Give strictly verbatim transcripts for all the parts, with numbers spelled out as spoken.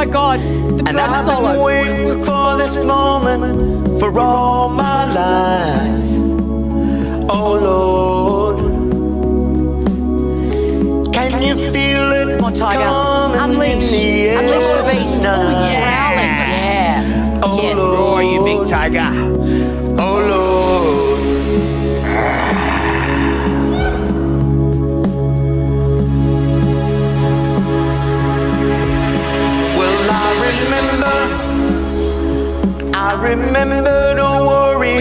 God, the And I've been solo. waiting for this moment for all my life. Oh Lord, can you feel it? Come on, Tiger. Coming Unleash. in the air Unleash the beast. tonight? Oh, yeah. Growling. Yeah. Oh Yes. Lord, Roar, you big tiger. oh Lord. Well, I remember, I remember to worry.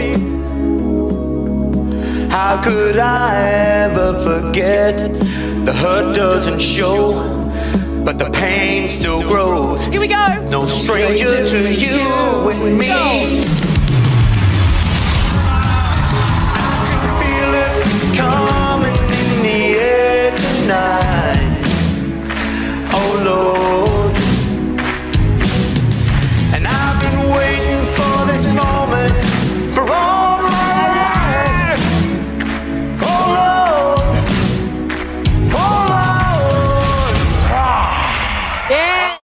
How could I ever forget? The hurt doesn't show, but the pain still grows. Here we go. No stranger to you and me.